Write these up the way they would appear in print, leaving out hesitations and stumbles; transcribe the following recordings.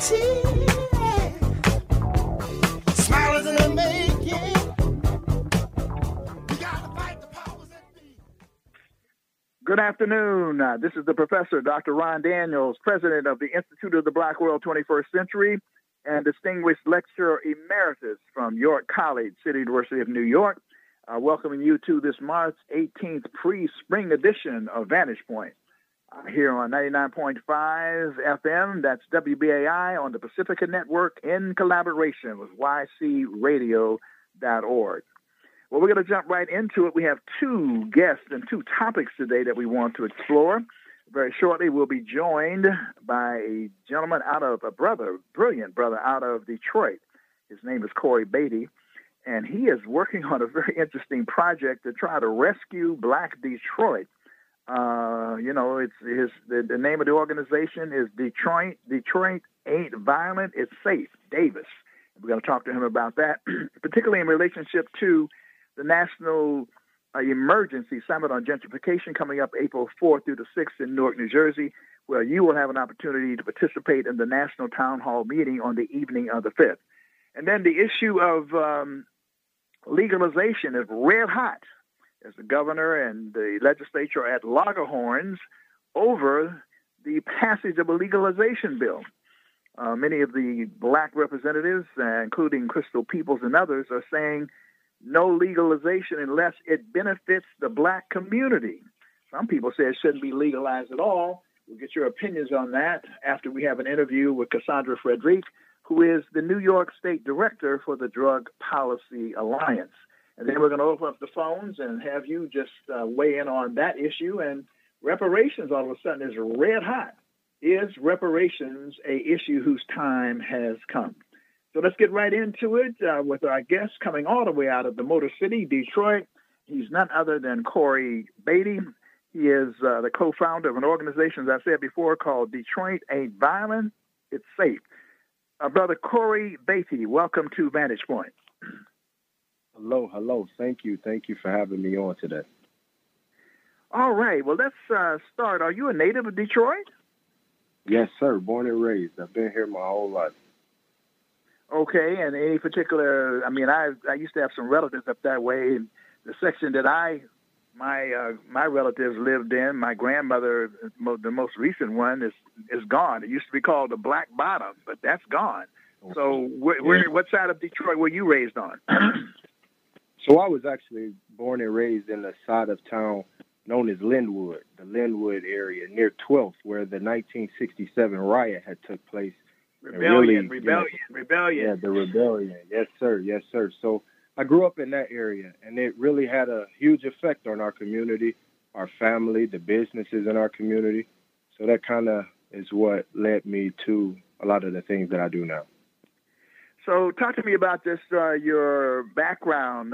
Good afternoon. This is the professor, Dr. Ron Daniels, president of the Institute of the Black World 21st Century and distinguished lecturer emeritus from York College, City University of New York, welcoming you to this March 18th pre-spring edition of Vantage Point. Here on 99.5 FM, that's WBAI on the Pacifica Network in collaboration with ycradio.org. Well, we're going to jump right into it. We have two guests and two topics today that we want to explore. Very shortly, we'll be joined by a gentleman brilliant brother out of Detroit. His name is Korey Batey, and he is working on a very interesting project to try to rescue Black Detroit. The name of the organization is Detroit Ain't Violent, It's Safe, D.A.V.I.S. We're going to talk to him about that, particularly in relationship to the National Emergency Summit on Gentrification coming up April 4th through the 6th in Newark, New Jersey, where you will have an opportunity to participate in the National Town Hall meeting on the evening of the 5th. And then the issue of legalization is red hot as the governor and the legislature are at loggerhorns over the passage of a legalization bill. Many of the Black representatives, including Crystal Peoples and others, are saying no legalization unless it benefits the Black community. Some people say it shouldn't be legalized at all. We'll get your opinions on that after we have an interview with Kassandra Frederique, who is the New York State Director for the Drug Policy Alliance. And then we're going to open up the phones and have you just weigh in on that issue. And reparations all of a sudden is red hot. Is reparations a issue whose time has come? So let's get right into it with our guest coming all the way out of the Motor City, Detroit. He's none other than Korey Batey. He is the co-founder of an organization, as I said before, called Detroit Ain't Violent, It's Safe. Brother Korey Batey, welcome to Vantage Point. Hello. Thank you for having me on today. All right. Well, let's start. Are you a native of Detroit? Yes, sir. Born and raised. I've been here my whole life. Okay, and any particular? I used to have some relatives up that way. And the section that my relatives lived in, my grandmother, the most recent one, is gone. It used to be called the Black Bottom, but that's gone. So, what side of Detroit were you raised on? So I was actually born and raised in the side of town known as Linwood, the Linwood area near 12th, where the 1967 riot had took place. Rebellion. Yeah, the rebellion. Yes, sir. So I grew up in that area, and it really had a huge effect on our community, our family, the businesses in our community. So that kind of is what led me to a lot of the things that I do now. So talk to me about just your background.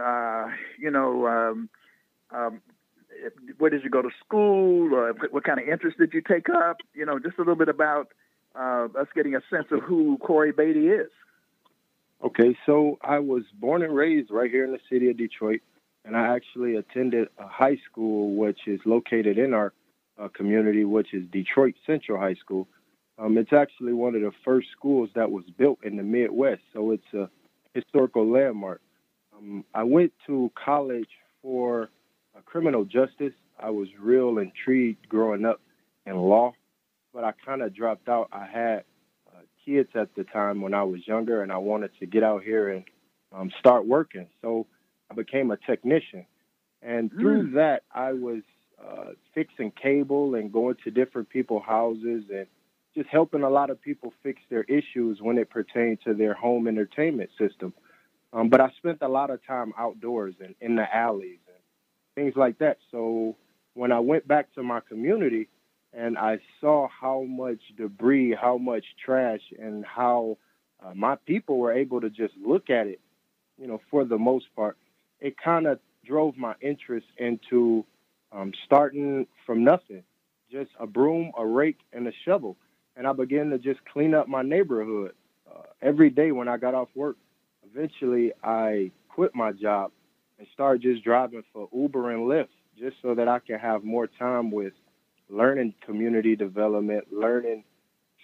Where did you go to school? What kind of interest did you take up? Just a little bit about us getting a sense of who Korey Batey is. Okay, so I was born and raised right here in the city of Detroit, and I actually attended a high school which is located in our community, which is Detroit Central High School. It's actually one of the first schools that was built in the Midwest, so it's a historical landmark. I went to college for criminal justice. I was real intrigued growing up in law, but I kind of dropped out. I had kids at the time when I was younger, and I wanted to get out here and start working. So I became a technician. And through that, I was fixing cable and going to different people's houses and just helping a lot of people fix their issues when it pertained to their home entertainment system. But I spent a lot of time outdoors and in the alleys and things like that. So when I went back to my community and I saw how much debris, how much trash, and how my people were able to just look at it, for the most part, it kind of drove my interest into starting from nothing, just a broom, a rake, and a shovel. And I began to just clean up my neighborhood every day when I got off work. Eventually, I quit my job and started just driving for Uber and Lyft just so that I could have more time with learning community development, learning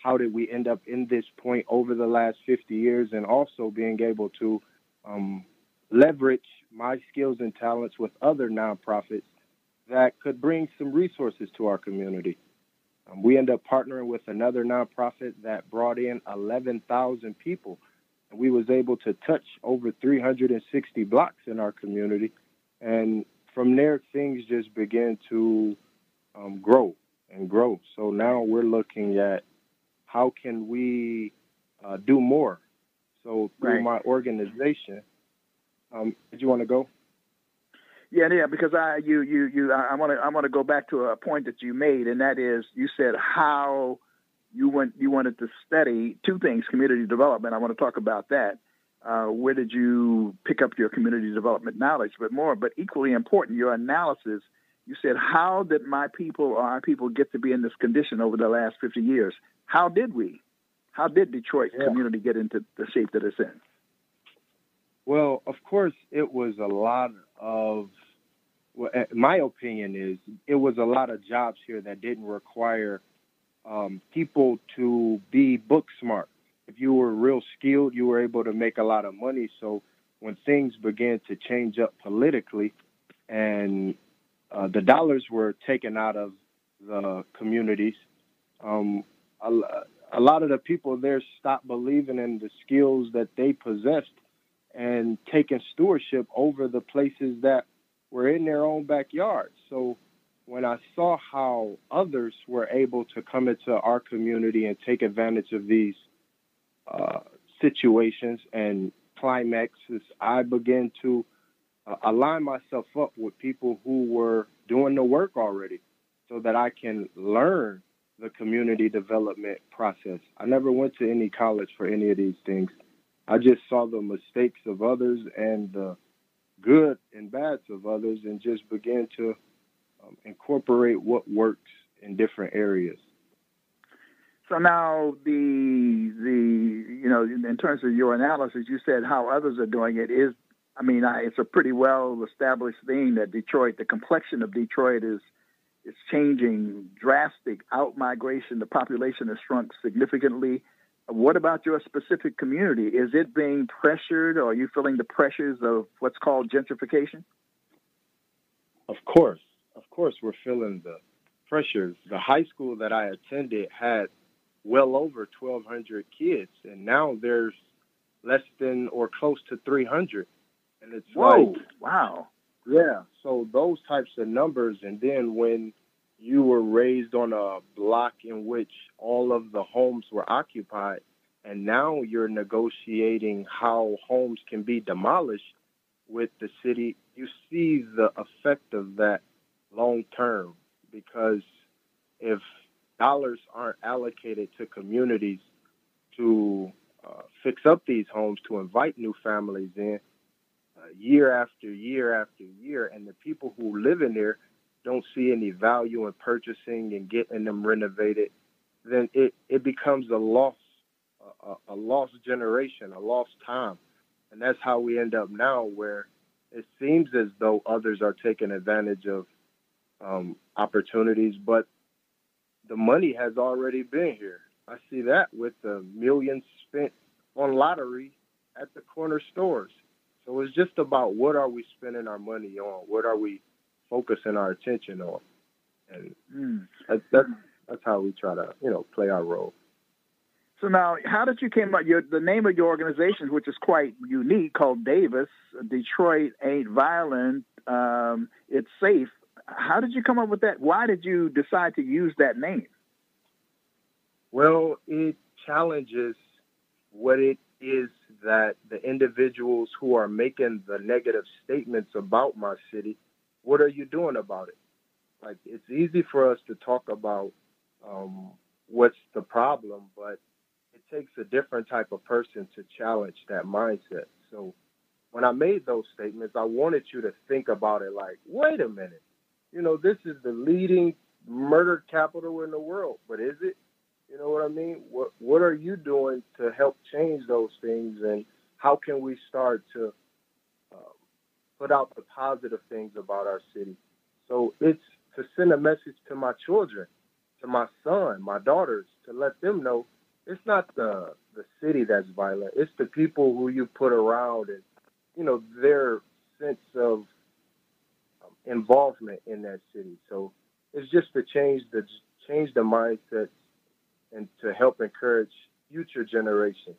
how did we end up in this point over the last 50 years, and also being able to leverage my skills and talents with other nonprofits that could bring some resources to our community. We ended up partnering with another nonprofit that brought in 11,000 people. And we was able to touch over 360 blocks in our community. And from there, things just began to grow and grow. So now we're looking at how can we do more. So through my organization, did you want to go? Yeah, because I want to go back to a point that you made, and that is you said how you wanted to study two things: community development. I want to talk about that. Where did you pick up your community development knowledge? But equally important, your analysis. You said, how did my people or our people get to be in this condition over the last 50 years? How did we? How did Detroit's community get into the shape that it's in? Well, of course, it was a lot of, my opinion is, it was a lot of jobs here that didn't require people to be book smart. If you were real skilled, you were able to make a lot of money. So when things began to change up politically and the dollars were taken out of the communities, a lot of the people there stopped believing in the skills that they possessed and taking stewardship over the places that were in their own backyard. So when I saw how others were able to come into our community and take advantage of these situations and climaxes, I began to align myself up with people who were doing the work already so that I can learn the community development process. I never went to any college for any of these things. I just saw the mistakes of others and the good and bads of others and just began to incorporate what works in different areas. So now in terms of your analysis, you said how others are doing it is, it's a pretty well-established thing that Detroit, the complexion of Detroit is changing, drastic out-migration. The population has shrunk significantly. What about your specific community? Is it being pressured, or are you feeling the pressures of what's called gentrification? Of course, we're feeling the pressures. The high school that I attended had well over 1,200 kids, and now there's less than or close to 300. And it's wow. Yeah, so those types of numbers, and then when you were raised on a block in which all of the homes were occupied, and now you're negotiating how homes can be demolished with the city, you see the effect of that long term, because if dollars aren't allocated to communities to fix up these homes, to invite new families in, year after year after year, and the people who live in there don't see any value in purchasing and getting them renovated, then it becomes a lost generation, a lost time. And that's how we end up now, where it seems as though others are taking advantage of opportunities, but the money has already been here. I see that with the millions spent on lottery at the corner stores. So it's just about, what are we spending our money on? What are we focusing our attention on? And that's how we try to, play our role. So now, how did you came up? The name of your organization, which is quite unique, called D.A.V.I.S, Detroit Ain't Violent, It's Safe. How did you come up with that? Why did you decide to use that name? Well, it challenges what it is that the individuals who are making the negative statements about my city, what are you doing about it? Like, it's easy for us to talk about what's the problem, but it takes a different type of person to challenge that mindset. So when I made those statements, I wanted you to think about it like, wait a minute, this is the leading murder capital in the world, but is it? You know what I mean? What are you doing to help change those things, and how can we start to put out the positive things about our city? So it's to send a message to my children to my son, my daughters, to let them know it's not the city that's violent. It's the people who you put around and, their sense of involvement in that city. So it's just to change the mindset and to help encourage future generations.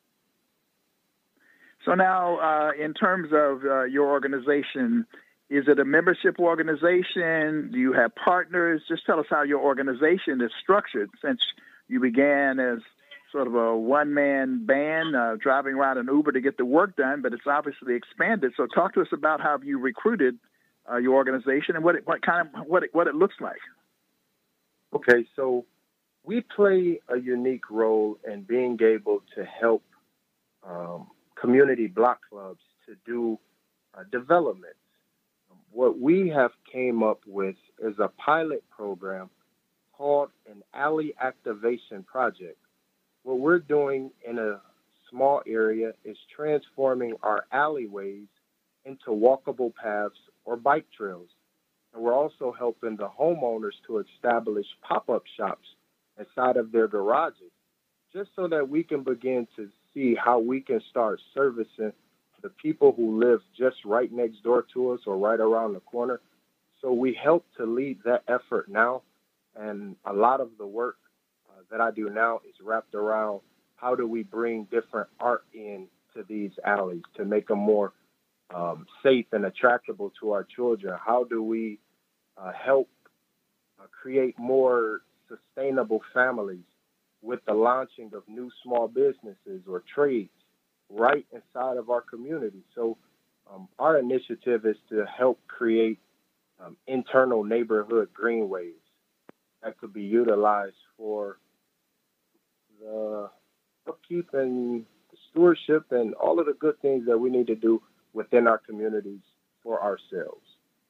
So now, in terms of your organization, is it a membership organization? Do you have partners? Just tell us how your organization is structured since you began as sort of a one-man band driving around an Uber to get the work done, but it's obviously expanded. So talk to us about how you recruited your organization and what it looks like. Okay, so we play a unique role in being able to help community block clubs to do development. What we have came up with is a pilot program called an alley activation project. What we're doing in a small area is transforming our alleyways into walkable paths or bike trails. And we're also helping the homeowners to establish pop-up shops inside of their garages, just so that we can begin to see how we can start servicing the people who live just right next door to us or right around the corner. So we help to lead that effort now. And a lot of the work that I do now is wrapped around how do we bring different art in to these alleys to make them more safe and attractable to our children. How do we help create more sustainable families with the launching of new small businesses or trades right inside of our community? So our initiative is to help create internal neighborhood greenways that could be utilized for the upkeep and stewardship and all of the good things that we need to do within our communities for ourselves.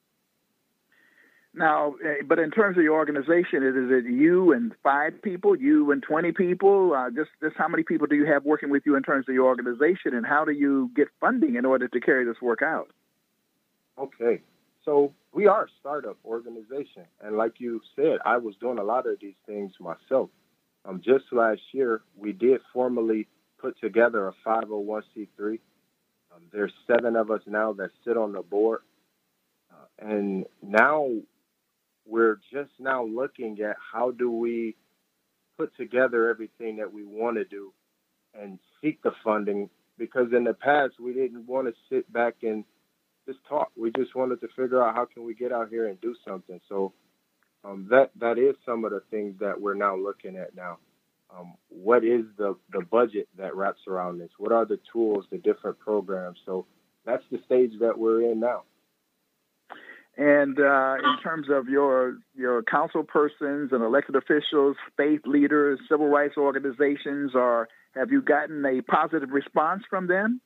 Now, but in terms of your organization, is it you and 5 people, you and 20 people? Just how many people do you have working with you in terms of your organization, and how do you get funding in order to carry this work out? Okay, so we are a startup organization, and like you said, I was doing a lot of these things myself. Just last year, we did formally put together a 501c3. There's 7 of us now that sit on the board, and now we're just now looking at how do we put together everything that we want to do and seek the funding, because in the past we didn't want to sit back and just talk. We just wanted to figure out how can we get out here and do something. So that is some of the things that we're now looking at now. What is the budget that wraps around this? What are the tools, the different programs? So that's the stage that we're in now. And in terms of your council persons and elected officials, faith leaders, civil rights organizations, have you gotten a positive response from them?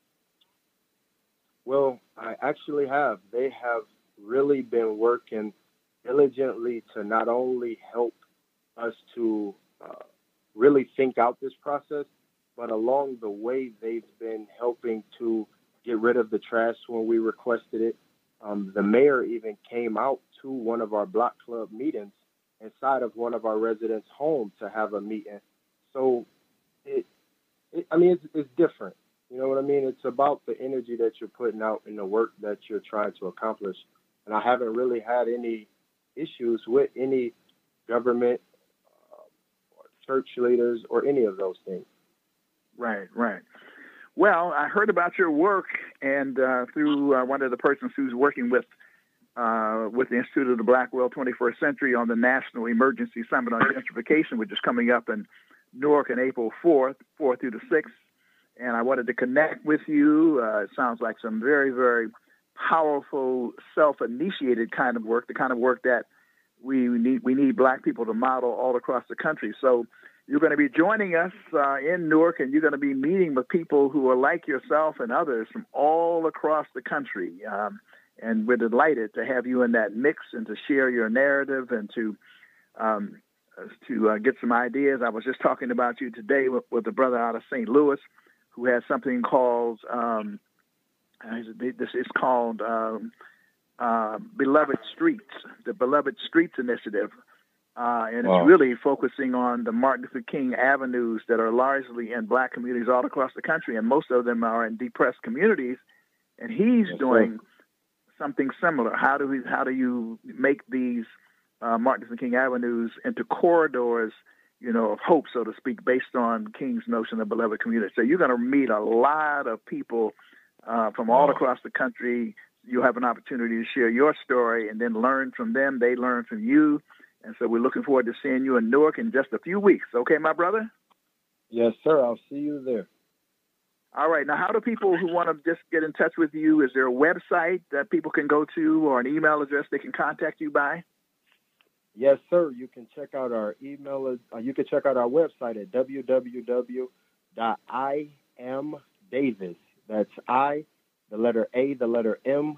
Well, I actually have. They have really been working diligently to not only help us to really think out this process, but along the way, they've been helping to get rid of the trash when we requested it. The mayor even came out to one of our block club meetings inside of one of our residents' homes to have a meeting. So, it's different. You know what I mean? It's about the energy that you're putting out in the work that you're trying to accomplish. And I haven't really had any issues with any government, or church leaders, or any of those things. Right. Well, I heard about your work, and through one of the persons who's working with the Institute of the Black World 21st Century on the National Emergency Summit on Gentrification, which is coming up in Newark on April 4th through the 6th. And I wanted to connect with you. It sounds like some very, very powerful, self-initiated kind of work, the kind of work that we need Black people to model all across the country. So you're going to be joining us in Newark, and you're going to be meeting with people who are like yourself and others from all across the country. And we're delighted to have you in that mix and to share your narrative and to get some ideas. I was just talking about you today with a brother out of St. Louis who has something called Beloved Streets, the Beloved Streets Initiative. and it's really focusing on the Martin Luther King avenues that are largely in black communities all across the country, and most of them are in depressed communities. And he's doing something similar. How do you make these Martin Luther King avenues into corridors, of hope, so to speak, based on King's notion of beloved community? So you're going to meet a lot of people from all across the country. You'll have an opportunity to share your story and then learn from them. They learn from you. And so we're looking forward to seeing you in Newark in just a few weeks. Okay, my brother? Yes, sir. I'll see you there. All right. Now, how do people who want to just get in touch with you, is there a website that people can go to or an email address they can contact you by? Yes, sir. You can check out our email. You can check out our website at www.IamDavis. That's I, the letter A, the letter M,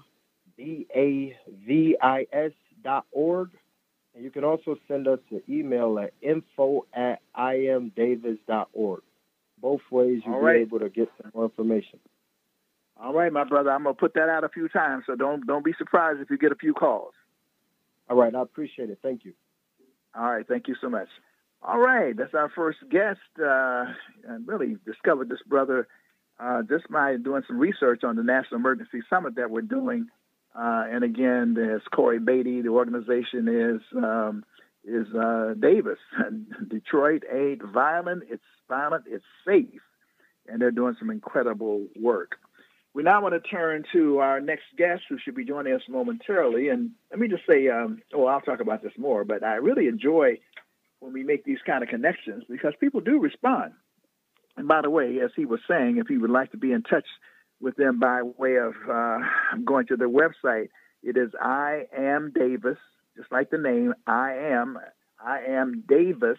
D.A.V.I.S.org. And you can also send us an email at info@IamDavis.org. Both ways you'll be able to get some more information. All right, my brother. I'm going to put that out a few times, so don't be surprised if you get a few calls. All right. I appreciate it. Thank you. All right. Thank you so much. All right. That's our first guest. I really discovered this brother just by doing some research on the National Emergency Summit that we're doing. And again, there's Korey Batey. The organization is D.A.V.I.S. Detroit Ain't Violent. It's Violent. It's Safe. And they're doing some incredible work. We now want to turn to our next guest, who should be joining us momentarily. And let me just say, I'll talk about this more, but I really enjoy when we make these kind of connections because people do respond. And by the way, as he was saying, if you would like to be in touch with them by way of going to their website, it is I Am D.A.V.I.S, just like the name, I am D.A.V.I.S,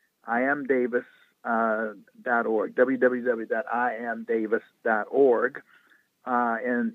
IamDavis.org, www.IamDavis.org. And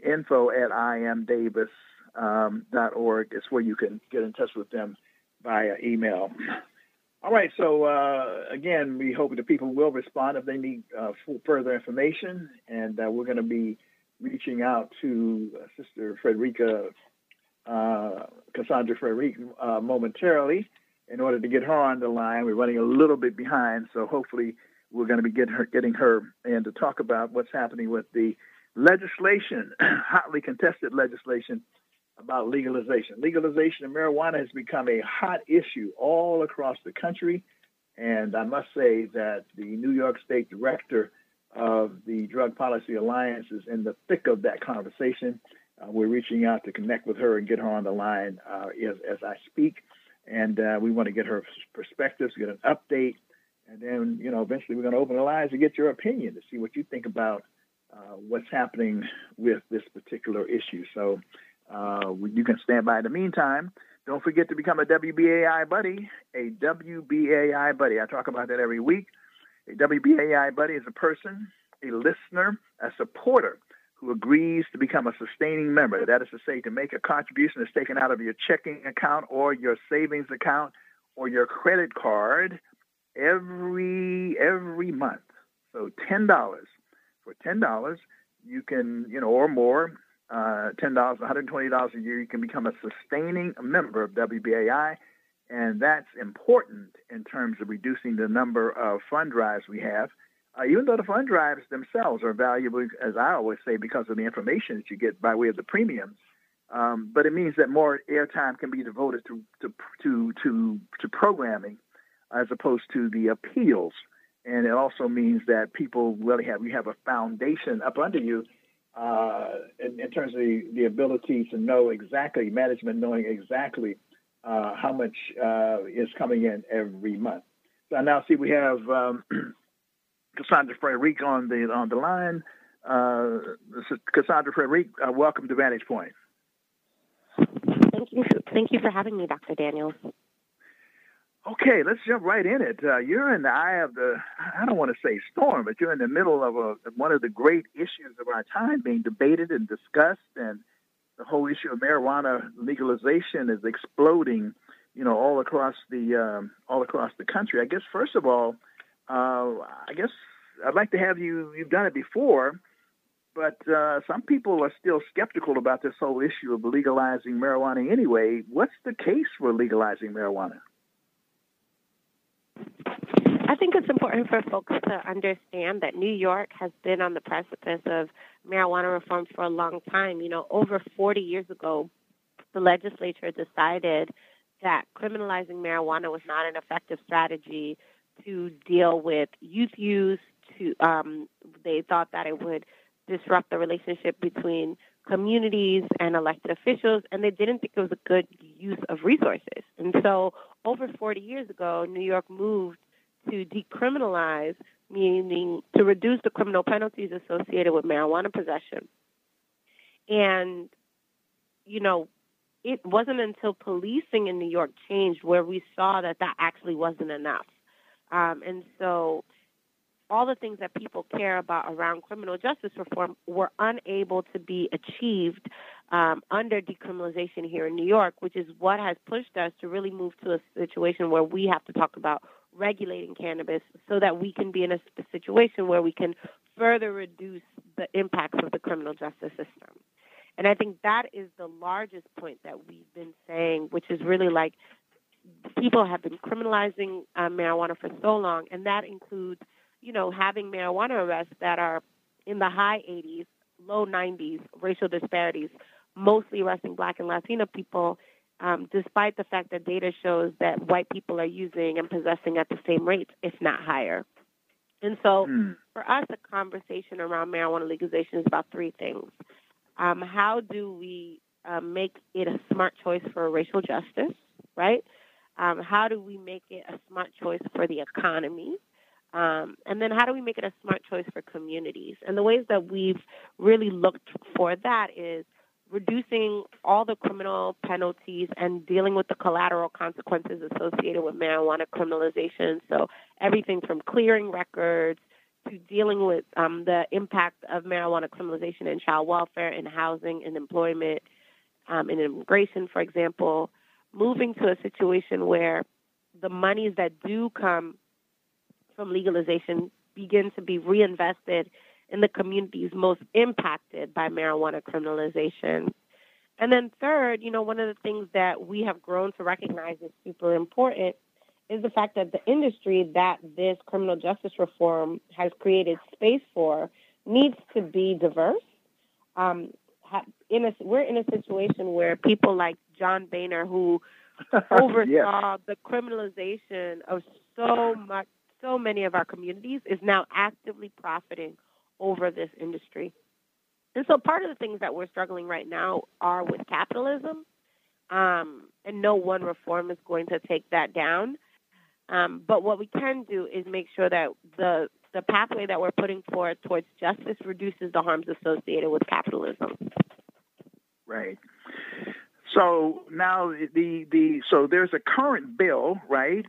info@IamDavis.org is where you can get in touch with them via email. All right, so again, we hope that people will respond if they need further information, and we're going to be reaching out to Sister Frederique, Kassandra Frederique, momentarily in order to get her on the line. We're running a little bit behind, so hopefully we're going to be getting her in to talk about what's happening with the legislation, hotly contested legislation about legalization. Legalization of marijuana has become a hot issue all across the country, and I must say that the New York State Director of the Drug Policy Alliance is in the thick of that conversation. We're reaching out to connect with her and get her on the line as I speak, and we want to get her perspectives, get an update, and then, eventually we're going to open the lines to get your opinion to see what you think about what's happening with this particular issue. So you can stand by in the meantime. Don't forget to become a WBAI buddy, a WBAI buddy. I talk about that every week. A WBAI buddy is a person, a listener, a supporter who agrees to become a sustaining member. That is to say, to make a contribution that's taken out of your checking account or your savings account or your credit card every month. So $10. For $10, you can, or more, $10, $120 a year, you can become a sustaining member of WBAI, and that's important in terms of reducing the number of fund drives we have, even though the fund drives themselves are valuable, as I always say, because of the information that you get by way of the premiums. But it means that more airtime can be devoted to programming as opposed to the appeals. And it also means that people really have a foundation up under you in terms of the ability to know exactly, management knowing exactly how much is coming in every month. So I now see we have Kassandra Frederique on the line. Kassandra Frederique, welcome to Vantage Point. Thank you for having me, Dr. Daniel. Okay, let's jump right in it. You're in the eye of the, I don't want to say storm, but you're in the middle of one of the great issues of our time being debated and discussed, and the whole issue of marijuana legalization is exploding, all across the country. I guess, first of all, I'd like to have you've done it before, but some people are still skeptical about this whole issue of legalizing marijuana anyway. What's the case for legalizing marijuana? I think it's important for folks to understand that New York has been on the precipice of marijuana reform for a long time. Over 40 years ago, the legislature decided that criminalizing marijuana was not an effective strategy to deal with youth use. They thought that it would disrupt the relationship between communities and elected officials, and they didn't think it was a good use of resources. And so over 40 years ago, New York moved to decriminalize, meaning to reduce the criminal penalties associated with marijuana possession. And, it wasn't until policing in New York changed where we saw that actually wasn't enough. And so all the things that people care about around criminal justice reform were unable to be achieved under decriminalization here in New York, which is what has pushed us to really move to a situation where we have to talk about regulating cannabis so that we can be in a situation where we can further reduce the impacts of the criminal justice system. And I think that is the largest point that we've been saying, which is really like people have been criminalizing marijuana for so long, and that includes, having marijuana arrests that are in the high 80s, low 90s, racial disparities, mostly arresting Black and Latino people, despite the fact that data shows that white people are using and possessing at the same rates, if not higher. And so for us, the conversation around marijuana legalization is about three things. How do we make it a smart choice for racial justice, right? How do we make it a smart choice for the economy? And then how do we make it a smart choice for communities? And the ways that we've really looked for that is reducing all the criminal penalties and dealing with the collateral consequences associated with marijuana criminalization. So everything from clearing records to dealing with the impact of marijuana criminalization in child welfare, in housing, in employment, in immigration, for example, moving to a situation where the monies that do come from legalization begin to be reinvested in the communities most impacted by marijuana criminalization. And then third, one of the things that we have grown to recognize is super important is the fact that the industry that this criminal justice reform has created space for needs to be diverse. We're in a situation where people like John Boehner, who oversaw the criminalization of so many of our communities, is now actively profiting over this industry. And so part of the things that we're struggling right now are with capitalism, and no one reform is going to take that down. But what we can do is make sure that the pathway that we're putting forward towards justice reduces the harms associated with capitalism. Right. So now so there's a current bill, right,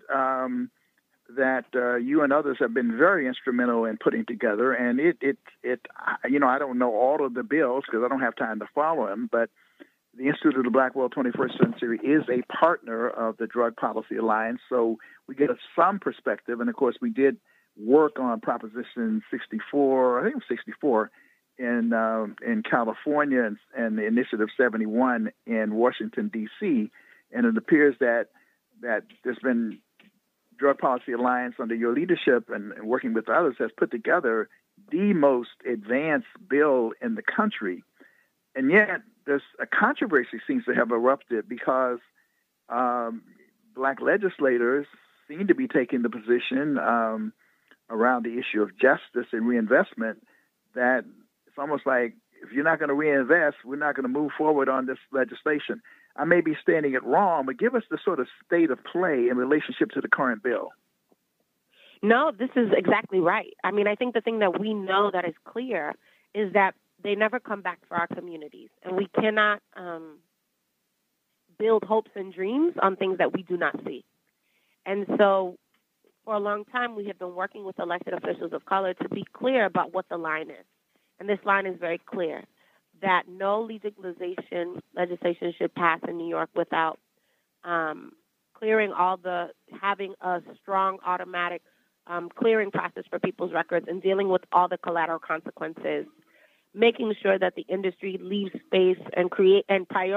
that you and others have been very instrumental in putting together, and it I don't know all of the bills because I don't have time to follow them, but the Institute of the Black World 21st Century is a partner of the Drug Policy Alliance, so we get some perspective. And, of course, we did work on Proposition 64, I think it was 64, in California and the Initiative 71 in Washington, D.C., and it appears that there's been Drug Policy Alliance under your leadership and working with others has put together the most advanced bill in the country. And yet there's a controversy seems to have erupted because Black legislators seem to be taking the position around the issue of justice and reinvestment that it's almost like if you're not going to reinvest, we're not going to move forward on this legislation. I may be stating it wrong, but give us the sort of state of play in relationship to the current bill. No, this is exactly right. I mean, I think the thing that we know that is clear is that they never come back for our communities, and we cannot build hopes and dreams on things that we do not see. And so for a long time, we have been working with elected officials of color to be clear about what the line is. And this line is very clear, that no legalization legislation should pass in New York without having a strong automatic clearing process for people's records and dealing with all the collateral consequences, making sure that the industry leaves space and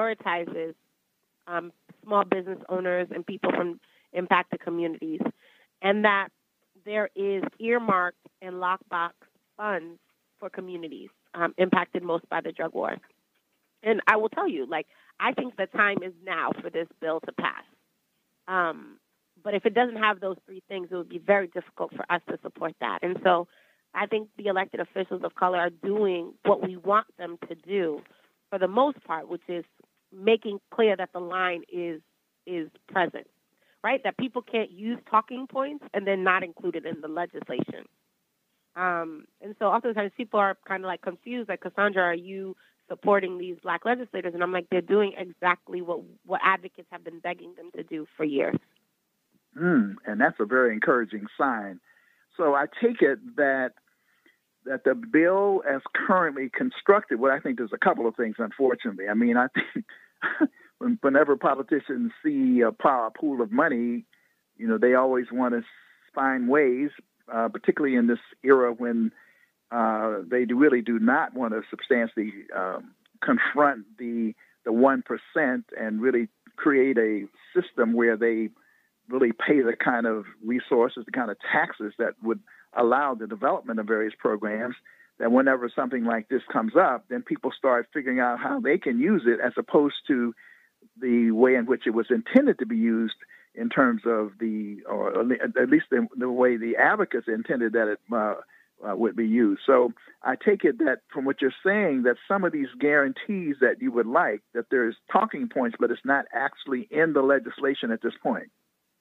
prioritizes small business owners and people from impacted communities, and that there is earmarked and lockbox funds for communities impacted most by the drug war. And I will tell you, I think the time is now for this bill to pass. But if it doesn't have those three things, it would be very difficult for us to support that. And so I think the elected officials of color are doing what we want them to do for the most part, which is making clear that the line is present, right? That people can't use talking points and then not include it in the legislation. And so oftentimes people are kind of confused, Kassandra, are you supporting these black legislators? And I'm they're doing exactly what advocates have been begging them to do for years. And that's a very encouraging sign. So I take it that the bill as currently constructed, well, I think there's a couple of things, unfortunately. I mean, I think whenever politicians see a pool of money, they always want to find ways, particularly in this era when they really do not want to substantially confront the 1% and really create a system where they really pay the kind of resources, the kind of taxes that would allow the development of various programs, that whenever something like this comes up, then people start figuring out how they can use it as opposed to the way in which it was intended to be used in terms of or at least the way the advocates intended that it would be used. So I take it that from what you're saying, that some of these guarantees that you would like, that there's talking points, but it's not actually in the legislation at this point.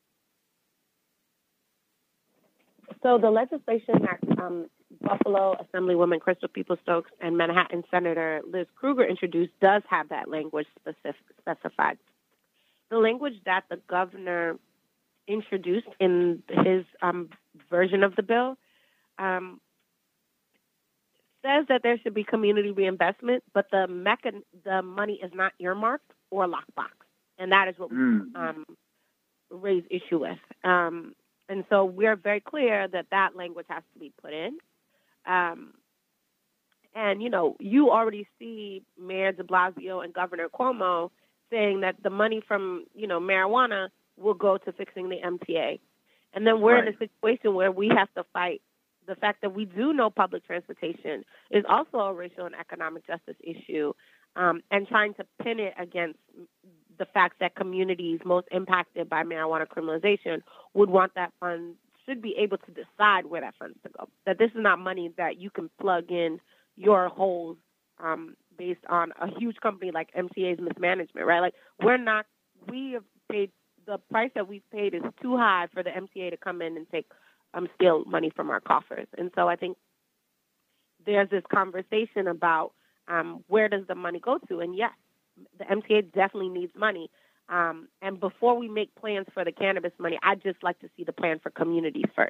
So the legislation that Buffalo Assemblywoman Crystal Peoples-Stokes and Manhattan Senator Liz Krueger introduced does have that language specified. The language that the governor introduced in his version of the bill says that there should be community reinvestment, but the money is not earmarked or lockbox, and that is what we raise issue with. And so we're very clear that language has to be put in. And, you already see Mayor de Blasio and Governor Cuomo saying that the money from, marijuana will go to fixing the MTA. And then we're in a situation where we have to fight the fact that we do know public transportation is also a racial and economic justice issue, and trying to pin it against the fact that communities most impacted by marijuana criminalization would want that fund, should be able to decide where that fund's to go. That this is not money that you can plug in your holes based on a huge company like MTA's mismanagement, right? We have paid, the price that we've paid is too high for the MTA to come in and take steal money from our coffers. And so I think there's this conversation about where does the money go to? And yes, the MTA definitely needs money. And before we make plans for the cannabis money, I'd just like to see the plan for communities first.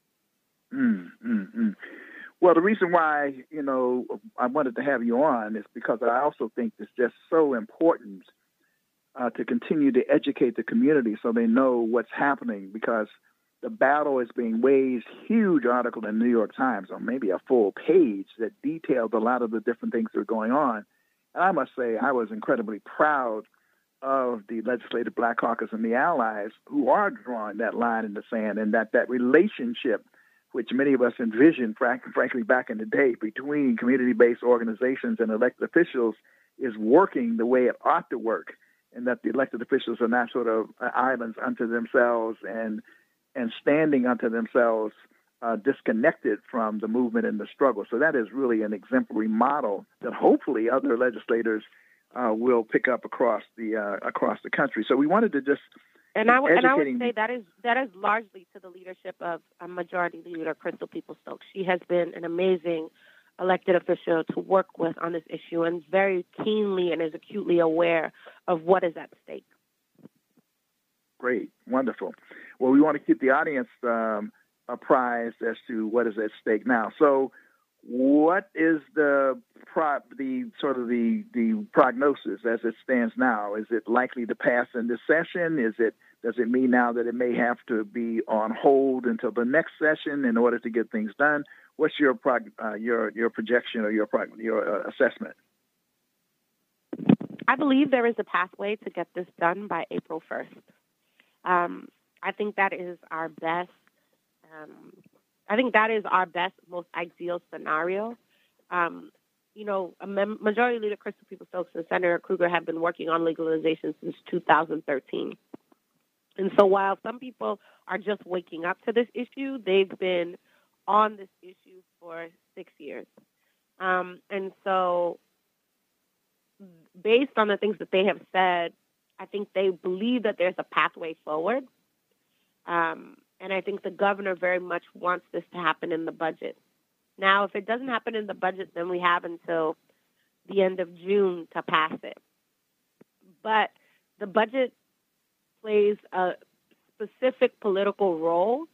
Well, the reason why, I wanted to have you on is because I also think it's just so important to continue to educate the community so they know what's happening, because the battle is being waged. Huge article in the New York Times, or maybe a full page, that detailed a lot of the different things that are going on. And I must say, I was incredibly proud of the Legislative Black Caucus and the allies who are drawing that line in the sand, and that relationship, which many of us envisioned, frankly, back in the day, between community-based organizations and elected officials, is working the way it ought to work, and that the elected officials are not sort of islands unto themselves and standing unto themselves, disconnected from the movement and the struggle. So that is really an exemplary model that hopefully other legislators will pick up across the country. So we wanted to just I would say that is largely to the leadership of Majority Leader Crystal Peoples-Stokes. She has been an amazing elected official to work with on this issue, and very keenly and is acutely aware of what is at stake. Great, wonderful. Well, we want to keep the audience apprised as to what is at stake now. So, what is the prognosis as it stands now? Is it likely to pass in this session? Does it mean now that it may have to be on hold until the next session in order to get things done? What's your projection or your assessment? I believe there is a pathway to get this done by April 1st. I think that is our best I think that is our best, most ideal scenario. Majority Leader Crystal Peoples-Stokes and Senator Kruger have been working on legalization since 2013. And so while some people are just waking up to this issue, they've been on this issue for 6 years. And so based on the things that they have said, I think they believe that there's a pathway forward. And I think the governor very much wants this to happen in the budget. Now, if it doesn't happen in the budget, then we have until the end of June to pass it. But the budget plays a specific political role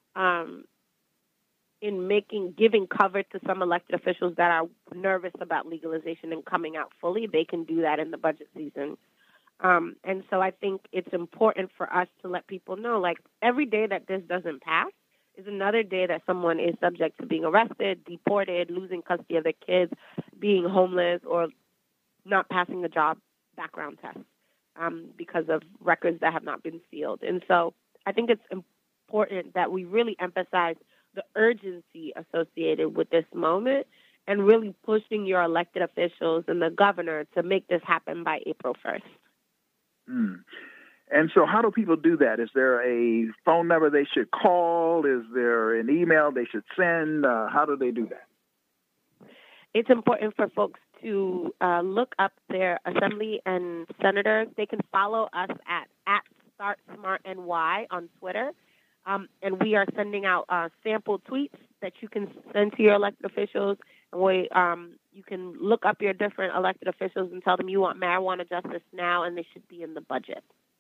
in giving cover to some elected officials that are nervous about legalization and coming out fully. They can do that in the budget season. And so I think it's important for us to let people know, like, every day that this doesn't pass is another day that someone is subject to being arrested, deported, losing custody of their kids, being homeless, or not passing the job background test because of records that have not been sealed. And so I think it's important that we really emphasize the urgency associated with this moment and really pushing your elected officials and the governor to make this happen by April 1st. And so how do people do that? Is there a phone number they should call? Is there an email they should send? How do they do that? It's important for folks to look up their assembly and senators. They can follow us at StartSmartNY on Twitter. And we are sending out sample tweets that you can send to your elected officials. And you can look up your different elected officials and tell them you want marijuana justice now, and they should be in the budget.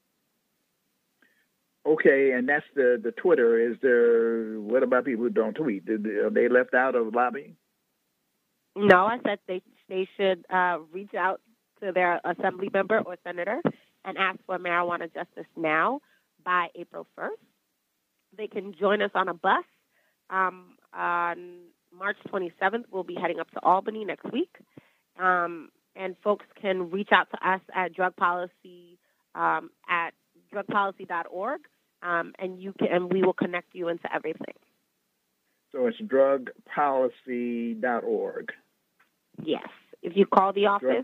Okay, and that's the Twitter. What about people who don't tweet? Are they left out of lobbying? No, I said they should reach out to their assembly member or senator and ask for marijuana justice now by April 1st. They can join us on a bus. On March 27th, we'll be heading up to Albany next week. And folks can reach out to us at drug policy at drugpolicy.org, and we will connect you into everything. So it's drugpolicy.org. Yes. If you call the office.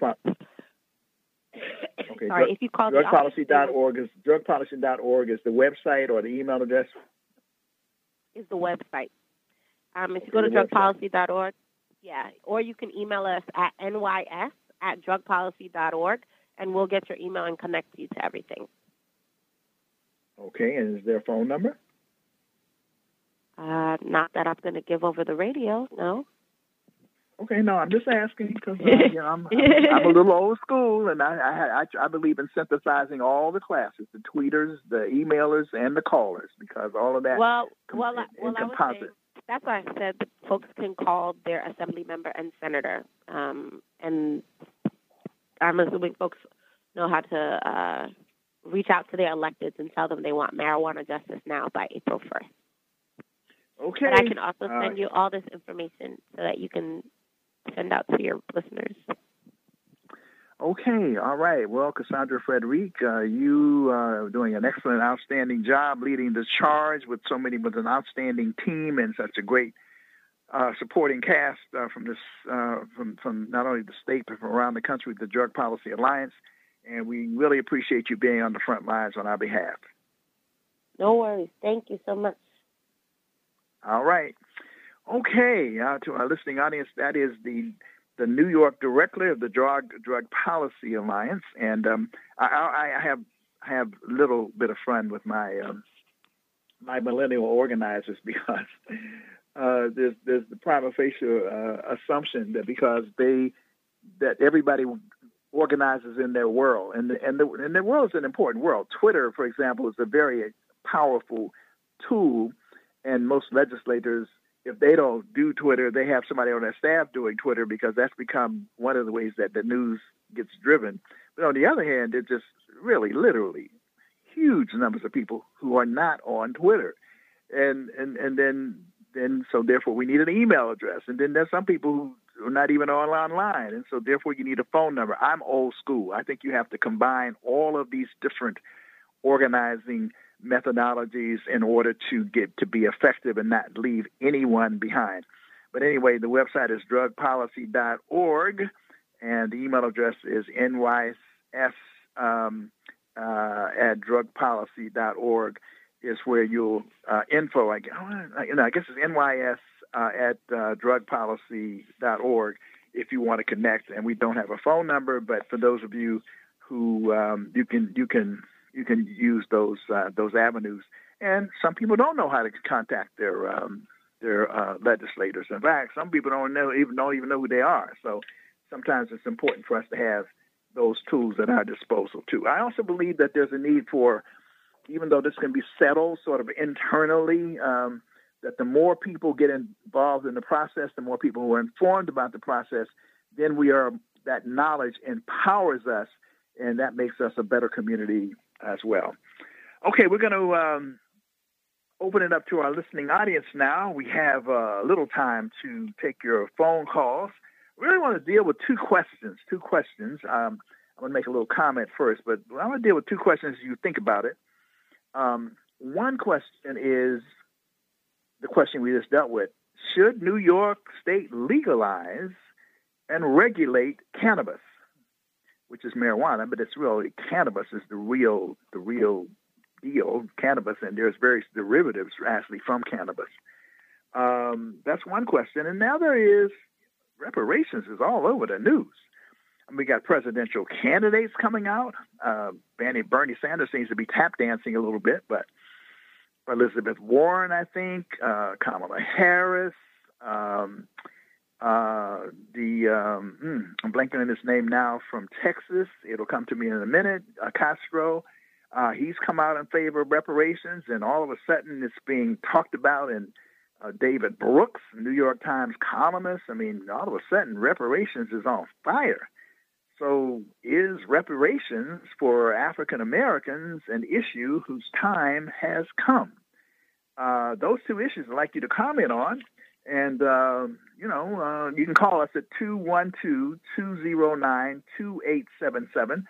Okay. Sorry, if you call the office. Drugpolicy.org is the website, or the email address? Is the website. If you go to drugpolicy.org, or you can email us at nys@drugpolicy.org, and we'll get your email and connect you to everything. Okay, and is there a phone number? Not that I'm going to give over the radio, no. Okay, no, I'm just asking because I'm a little old school, and I believe in synthesizing all the classes, the tweeters, the emailers, and the callers, because all of that composite. That's why I said that folks can call their assembly member and senator, and I'm assuming folks know how to reach out to their electeds and tell them they want marijuana justice now by April 1st. Okay. But I can also send you all this information so that you can send out to your listeners. Okay, all right. Well, Kassandra Frederique, you are doing an excellent, outstanding job leading the charge with an outstanding team and such a great supporting cast from not only the state but from around the country, the Drug Policy Alliance. And we really appreciate you being on the front lines on our behalf. No worries. Thank you so much. All right. Okay, to our listening audience, that is the New York director of the Drug Policy Alliance, and I have a little bit of fun with my millennial organizers because there's the prima facie assumption that because that everybody organizes in their world, and their world is an important world. Twitter, for example, is a very powerful tool, and most legislators, if they don't do Twitter, they have somebody on their staff doing Twitter because that's become one of the ways that the news gets driven. But on the other hand, there's just really, literally huge numbers of people who are not on Twitter. And then so therefore we need an email address. And then there's some people who are not even online. And so therefore you need a phone number. I'm old school. I think you have to combine all of these different organizing methodologies in order to get to be effective and not leave anyone behind. But anyway, the website is drugpolicy.org, and the email address is nys at drugpolicy.org is where you'll info. I guess it's nys at drugpolicy.org if you want to connect. And we don't have a phone number, but for those of you who you can use those avenues. And some people don't know how to contact their legislators. In fact, some people don't even know who they are. So sometimes it's important for us to have those tools at our disposal too. I also believe that there's a need for, even though this can be settled sort of internally, that the more people get involved in the process, the more people who are informed about the process, then that knowledge empowers us, and that makes us a better community as well. Okay, we're going to open it up to our listening audience now. We have a little time to take your phone calls. We really want to deal with two questions. I'm going to make a little comment first, but I want to deal with two questions as you think about it. One question is the question we just dealt with. Should New York State legalize and regulate cannabis, which is marijuana, but it's really cannabis is the real deal, cannabis, and there's various derivatives actually from cannabis. That's one question. And now there is reparations is all over the news. We got presidential candidates coming out. Bernie Sanders seems to be tap dancing a little bit, but Elizabeth Warren, I think, Kamala Harris, I'm blanking on his name now, from Texas. It'll come to me in a minute. Castro, he's come out in favor of reparations, and all of a sudden it's being talked about in David Brooks, New York Times columnist. I mean, all of a sudden reparations is on fire. So is reparations for African Americans an issue whose time has come? Those two issues I'd like you to comment on. And, you can call us at 212-209-2877,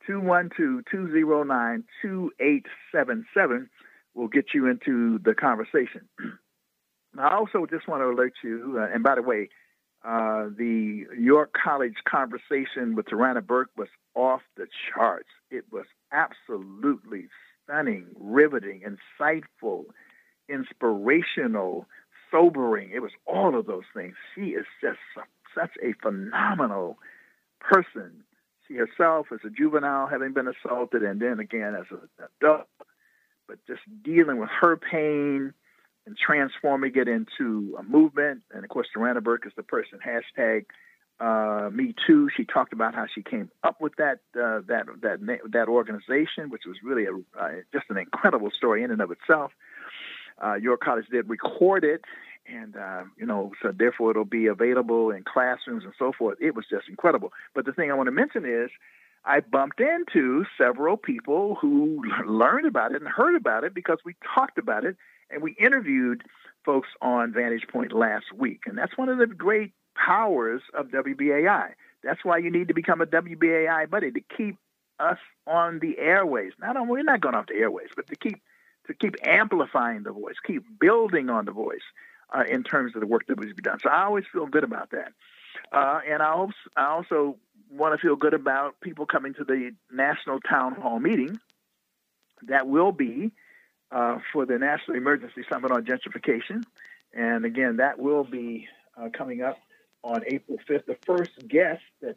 212-209-2877. We'll get you into the conversation. I also just want to alert you, and by the way, the York College conversation with Tarana Burke was off the charts. It was absolutely stunning, riveting, insightful, inspirational, sobering. It was all of those things. She is just such a phenomenal person. She herself is a juvenile, having been assaulted, and then again as an adult, but just dealing with her pain and transforming it into a movement. And of course, Tarana Burke is the person, hashtag Me Too. She talked about how she came up with that organization, which was really just an incredible story in and of itself. York College did record it, and so therefore it'll be available in classrooms and so forth. It was just incredible. But the thing I want to mention is I bumped into several people who learned about it and heard about it because we talked about it, and we interviewed folks on Vantage Point last week. And that's one of the great powers of WBAI. That's why you need to become a WBAI buddy, to keep us on the airways. We're not going off the airways, but to keep amplifying the voice, keep building on the voice in terms of the work that was done. So I always feel good about that. And I also want to feel good about people coming to the National Town Hall meeting that will be for the National Emergency Summit on Gentrification. And again, that will be coming up on April 5th. The first guest that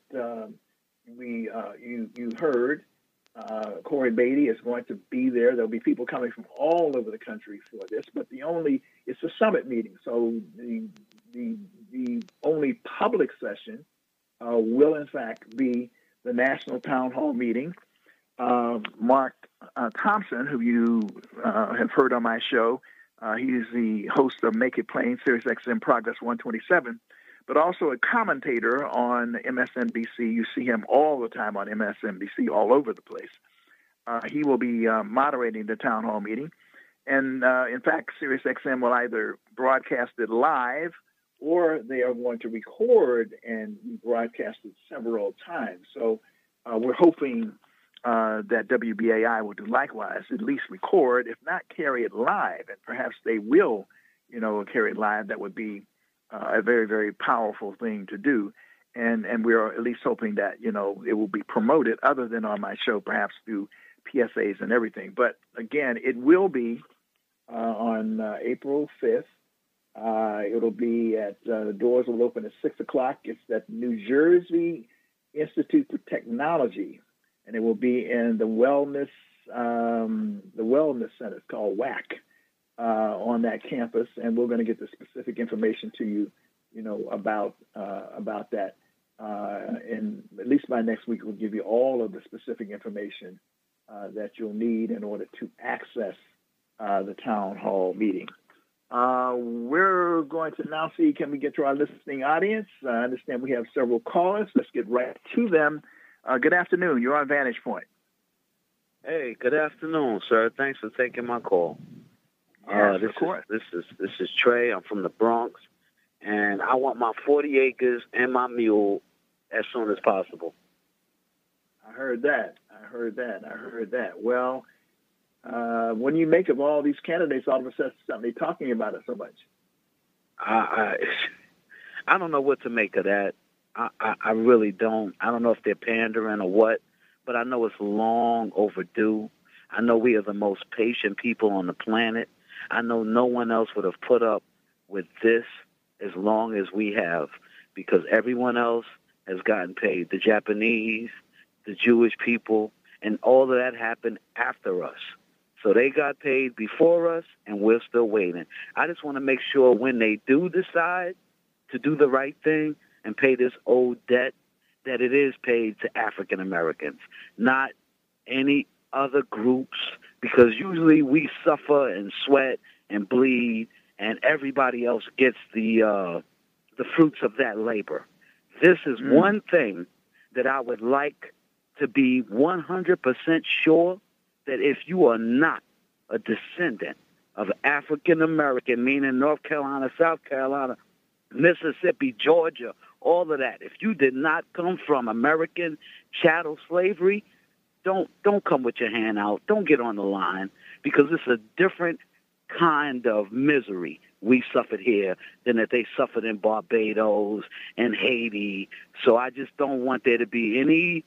you heard, Korey Batey, is going to be there. There'll be people coming from all over the country for this, but it's a summit meeting. So the only public session will in fact be the National Town Hall meeting. Mark Thompson, who you have heard on my show, he's the host of Make It Plain, Sirius XM Progress 127, but also a commentator on MSNBC. You see him all the time on MSNBC, all over the place. He will be moderating the town hall meeting. And in fact, Sirius XM will either broadcast it live or they are going to record and broadcast it several times. So we're hoping that WBAI will do likewise, at least record, if not carry it live. And perhaps they will, carry it live. That would be a very, very powerful thing to do. And we're at least hoping that, it will be promoted other than on my show, perhaps through PSAs and everything. But again, it will be on April 5th. It'll be the doors will open at 6 o'clock. It's at New Jersey Institute for Technology, and it will be in the Wellness Center. It's called WAC on that campus, and we're going to get the specific information to you, about that. And at least by next week, we'll give you all of the specific information that you'll need in order to access the town hall meeting. We're going to now see, can we get to our listening audience? I understand we have several callers. Let's get right to them. Good afternoon. You're on Vantage Point. Hey, good afternoon, sir. Thanks for taking my call. Yes, of course. This is Trey. I'm from the Bronx, and I want my 40 acres and my mule as soon as possible. I heard that. Well, when you make of all these candidates, all of a sudden they're talking about it so much. I don't know what to make of that. I really don't. I don't know if they're pandering or what, but I know it's long overdue. I know we are the most patient people on the planet. I know no one else would have put up with this as long as we have, because everyone else has gotten paid. The Japanese, the Jewish people, and all of that happened after us. So they got paid before us, and we're still waiting. I just want to make sure when they do decide to do the right thing and pay this old debt, that it is paid to African Americans, not any other groups, because usually we suffer and sweat and bleed, and everybody else gets the fruits of that labor. This is one thing that I would like to be 100% sure that if you are not a descendant of African American, meaning North Carolina, South Carolina, Mississippi, Georgia, all of that, if you did not come from American chattel slavery, don't come with your hand out. Don't get on the line, because it's a different kind of misery we suffered here than that they suffered in Barbados and Haiti. So I just don't want there to be any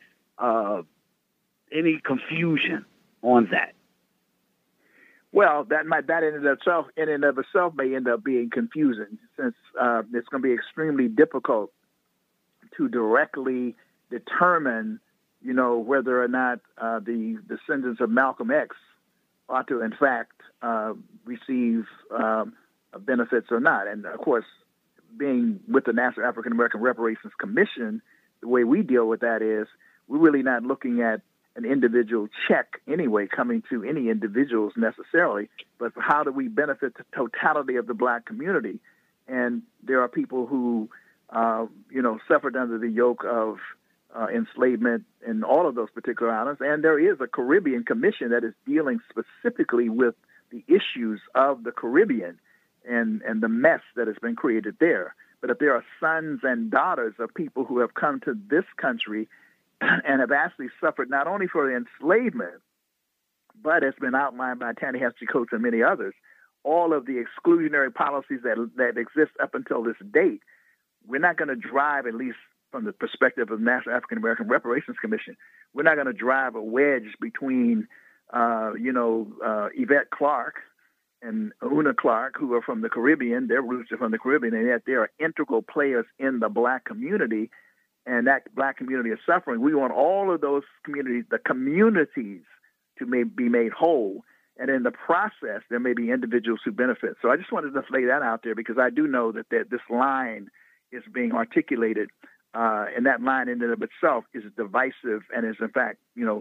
confusion on that. Well, that in and of itself may end up being confusing, since it's going to be extremely difficult to directly determine, whether or not the descendants of Malcolm X ought to, in fact, receive benefits or not. And of course, being with the National African American Reparations Commission, the way we deal with that is we're really not looking at an individual check anyway coming to any individuals necessarily, but how do we benefit the totality of the black community? And there are people who, suffered under the yoke of enslavement in all of those particular islands. And there is a Caribbean Commission that is dealing specifically with the issues of the Caribbean and the mess that has been created there. But if there are sons and daughters of people who have come to this country and have actually suffered not only for the enslavement, but it's been outlined by Ta-Nehisi Coates and many others, all of the exclusionary policies that exist up until this date, we're not going to drive, at least from the perspective of the National African American Reparations Commission, we're not going to drive a wedge between, Yvette Clarke and Una Clarke, who are from the Caribbean. Their roots are from the Caribbean, and yet they are integral players in the black community, and that black community is suffering. We want all of those communities, the communities, to be made whole. And in the process, there may be individuals who benefit. So I just wanted to lay that out there, because I do know that this line is being articulated, and that line in and of itself is divisive and is, in fact,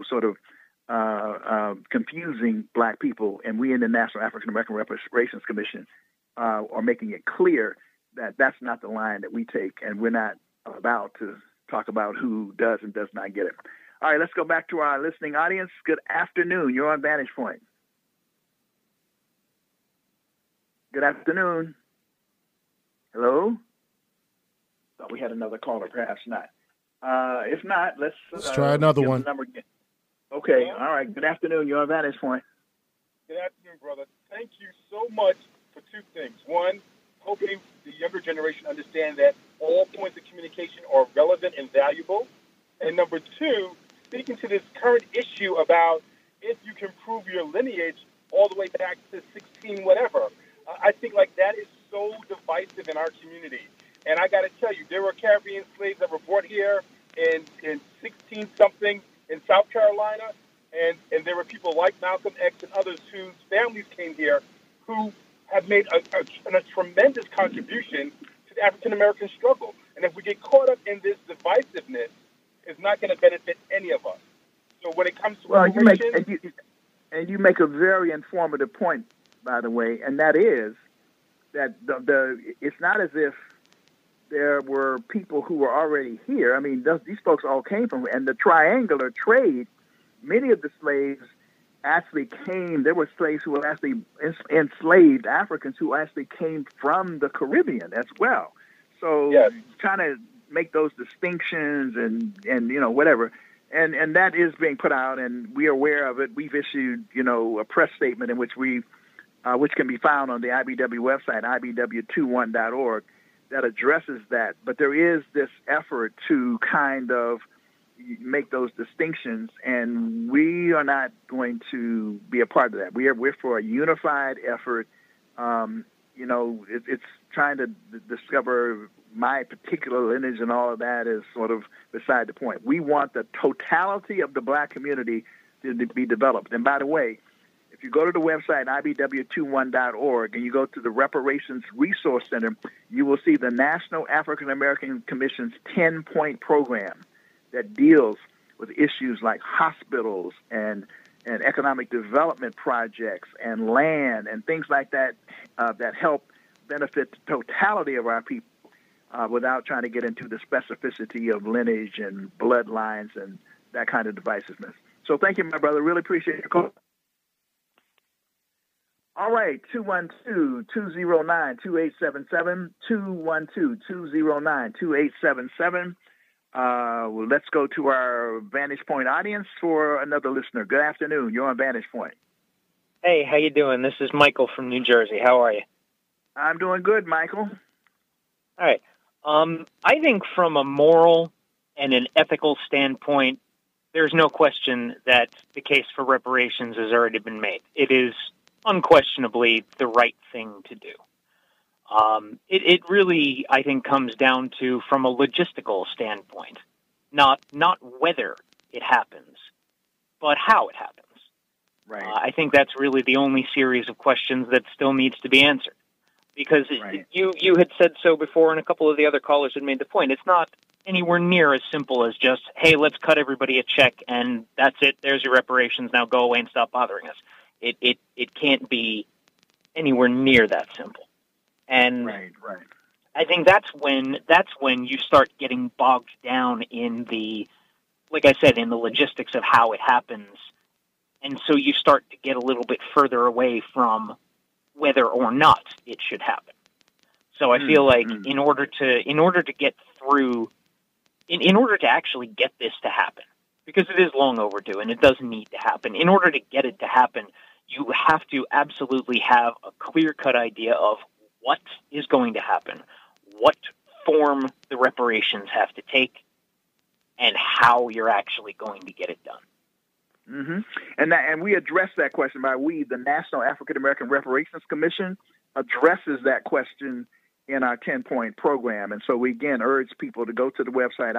confusing black people. And we in the National African American Reparations Commission are making it clear that that's not the line that we take, and we're not about to talk about who does and does not get it. All right, let's go back to our listening audience. Good afternoon. You're on Vantage Point. Good afternoon. Hello? Thought we had another caller, perhaps not. If not, let's try another one. Number again. Okay, all right. Good afternoon. You're on Vantage Point. Good afternoon, brother. Thank you so much for two things. One, hoping the younger generation understand that all points of communication are relevant and valuable. And number two, speaking to this current issue about if you can prove your lineage all the way back to 16 whatever. I think like that is so divisive in our community. And I got to tell you, there were Caribbean slaves that were brought here in 16-something in South Carolina, and there were people like Malcolm X and others whose families came here who have made a tremendous contribution to the African-American struggle. And if we get caught up in this divisiveness, it's not going to benefit any of us. So when it comes to you make a very informative point, by the way, and that is that it's not as if there were people who were already here. I mean, these folks all came from, and the triangular trade, many of the slaves actually came, there were slaves who were actually enslaved Africans who actually came from the Caribbean as well. So yes, trying to make those distinctions and you know, whatever. And that is being put out, and we are aware of it. We've issued, you know, a press statement in which which can be found on the IBW website, ibw21.org, that addresses that. But there is this effort to kind of make those distinctions, and we are not going to be a part of that. We're for a unified effort. You know, it's trying to discover my particular lineage and all of that is sort of beside the point. We want the totality of the black community to be developed. And by the way, if you go to the website, ibw21.org, and you go to the Reparations Resource Center, you will see the National African American Commission's 10-point program that deals with issues like hospitals and economic development projects and land and things like that that help benefit the totality of our people without trying to get into the specificity of lineage and bloodlines and that kind of divisiveness. So thank you, my brother. Really appreciate your call. All right, 212-209-2877, 212-209-2877. Well, let's go to our Vantage Point audience for another listener. Good afternoon. You're on Vantage Point. Hey, how you doing? This is Michael from New Jersey. How are you? I'm doing good, Michael. All right. I think from a moral and an ethical standpoint, there's no question that the case for reparations has already been made. It is unquestionably the right thing to do. It really, I think, comes down to, from a logistical standpoint, not whether it happens, but how it happens. Right. I think that's really the only series of questions that still needs to be answered. Because right. You had said so before, and a couple of the other callers had made the point. It's not anywhere near as simple as just, hey, let's cut everybody a check, and that's it. There's your reparations. Now go away and stop bothering us. It can't be anywhere near that simple. And right. I think that's when you start getting bogged down in the, like I said, in the logistics of how it happens, and so you start to get a little bit further away from whether or not it should happen. So I feel like in order to get through, in order to actually get this to happen, because it is long overdue and it does need to happen, in order to get it to happen, you have to absolutely have a clear-cut idea of what is going to happen, what form the reparations have to take, and how you're actually going to get it done. Mm-hmm. And we address that question by the National African American Reparations Commission addresses that question in our 10-point program. And so we, again, urge people to go to the website,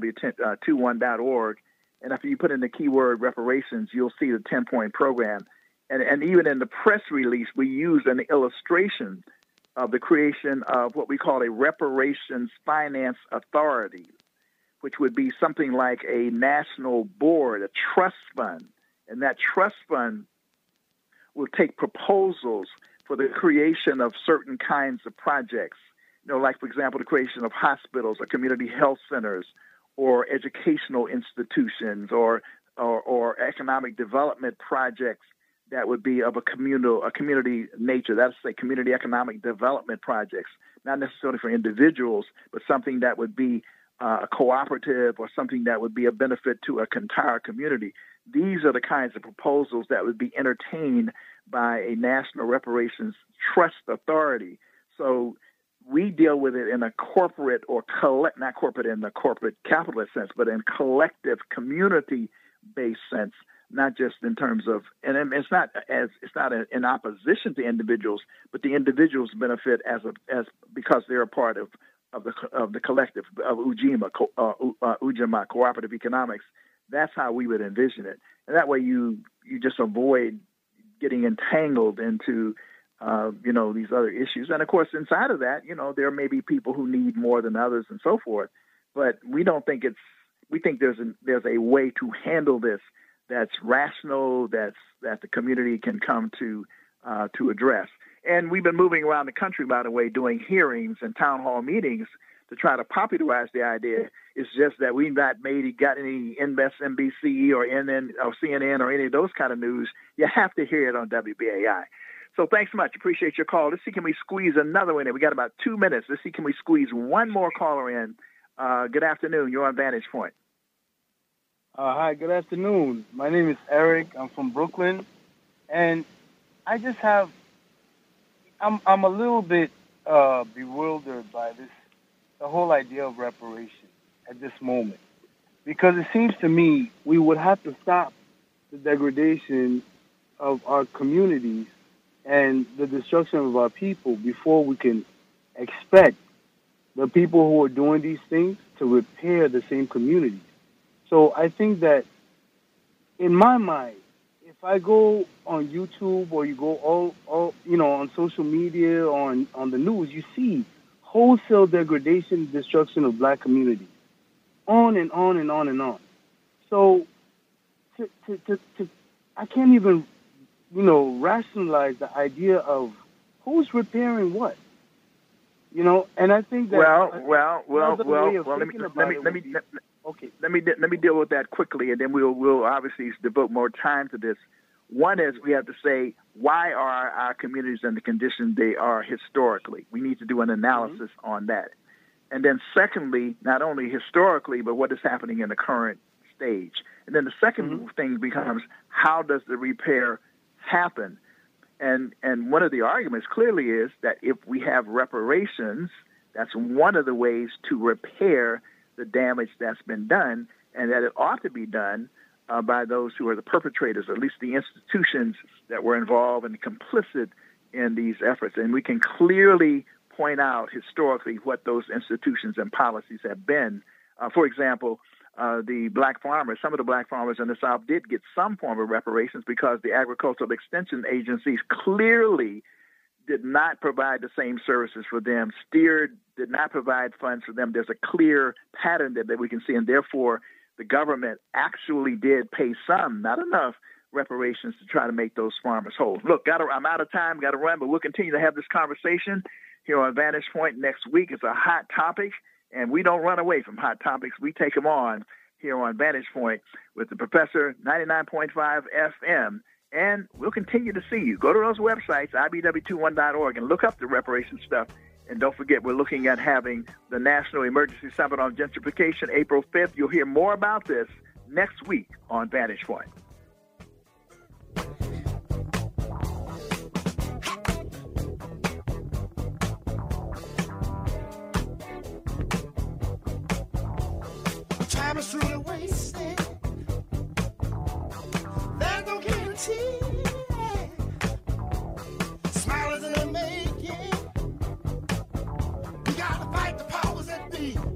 ibw21.org, and after you put in the keyword reparations, you'll see the 10-point program. And even in the press release, we use an illustration of the creation of what we call a reparations finance authority, which would be something like a national board, a trust fund. And that trust fund will take proposals for the creation of certain kinds of projects. You know, like, for example, the creation of hospitals or community health centers or educational institutions or economic development projects that would be of a community nature. That's like community economic development projects, not necessarily for individuals, but something that would be a cooperative or something that would be a benefit to an entire community. these are the kinds of proposals that would be entertained by a national reparations trust authority. So we deal with it in a corporate or not corporate in the corporate capitalist sense, but in collective community-based sense, not just in terms of, and it's not in opposition to individuals, but the individuals benefit as because they're a part of the collective of Ujamaa cooperative economics. That's how we would envision it, and that way you just avoid getting entangled into these other issues. And of course, inside of that, there may be people who need more than others and so forth. But we don't think we think there's a way to handle this that's rational, that the community can come to address. And we've been moving around the country, by the way, doing hearings and town hall meetings to try to popularize the idea. It's just that we've not got any MSNBC or CNN or any of those kind of news. You have to hear it on WBAI. So thanks so much. Appreciate your call. Let's see, can we squeeze another one in? We got about 2 minutes. Let's see, can we squeeze one more caller in? Good afternoon. You're on Vantage Point. Hi, good afternoon. My name is Eric. I'm from Brooklyn. And I just I'm a little bit bewildered by the whole idea of reparation at this moment. Because it seems to me we would have to stop the degradation of our communities and the destruction of our people before we can expect the people who are doing these things to repair the same communities. So I think that, in my mind, if I go on YouTube or you go all on social media, on the news, you see wholesale degradation, destruction of black communities, on and on and on and on. So I can't even rationalize the idea of who's repairing what. And I think that let me deal with that quickly, and then we'll obviously devote more time to this. One is we have to say, why are our communities in the condition they are historically? We need to do an analysis on that. And then secondly, not only historically, but what is happening in the current stage. And then the second thing becomes, how does the repair happen? And one of the arguments clearly is that if we have reparations, that's one of the ways to repair the damage that's been done, and that it ought to be done by those who are the perpetrators, or at least the institutions that were involved and complicit in these efforts. And we can clearly point out historically what those institutions and policies have been. For example, the black farmers, some of the black farmers in the South did get some form of reparations because the agricultural extension agencies clearly did not provide the same services for them, did not provide funds for them. There's a clear pattern that we can see, and therefore the government actually did pay some, not enough, reparations to try to make those farmers whole. Look, I'm out of time, got to run, but we'll continue to have this conversation here on Vantage Point next week. It's a hot topic, and we don't run away from hot topics. We take them on here on Vantage Point with the Professor, 99.5 FM. And we'll continue to see you. Go to those websites, ibw21.org, and look up the reparation stuff. And don't forget, we're looking at having the National Emergency Summit on Gentrification April 5th. You'll hear more about this next week on Vantage Point. Time is truly wasted. There's no guarantee. Smile is in the making. We gotta fight the powers that be.